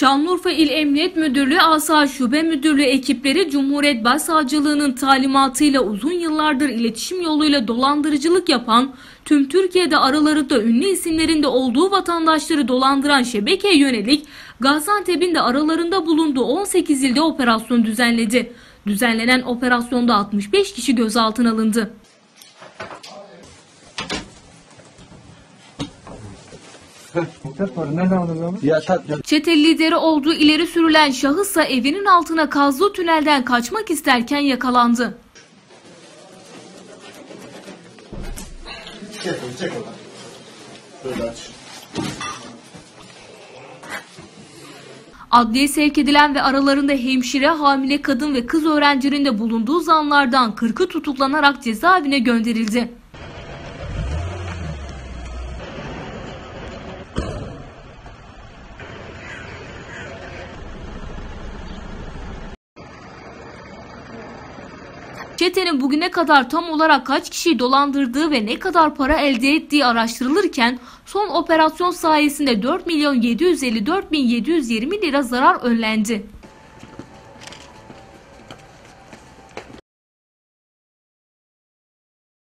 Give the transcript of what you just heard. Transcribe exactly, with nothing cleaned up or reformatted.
Şanlıurfa İl Emniyet Müdürlüğü Asayiş Şube Müdürlüğü ekipleri Cumhuriyet Başsavcılığı'nın talimatıyla uzun yıllardır iletişim yoluyla dolandırıcılık yapan, tüm Türkiye'de aralarında ünlü isimlerin de olduğu vatandaşları dolandıran şebekeye yönelik Gaziantep'in de aralarında bulunduğu on sekiz ilde operasyon düzenledi. Düzenlenen operasyonda altmış beş kişi gözaltına alındı. Çete lideri olduğu ileri sürülen şahıssa evinin altına kazdığı tünelden kaçmak isterken yakalandı. Adliye sevk edilen ve aralarında hemşire, hamile kadın ve kız öğrencilerin de bulunduğu zanlardan kırkı tutuklanarak cezaevine gönderildi. Çetenin bugüne kadar tam olarak kaç kişiyi dolandırdığı ve ne kadar para elde ettiği araştırılırken son operasyon sayesinde dört milyon yedi yüz elli dört bin yedi yüz yirmi lira zarar önlendi.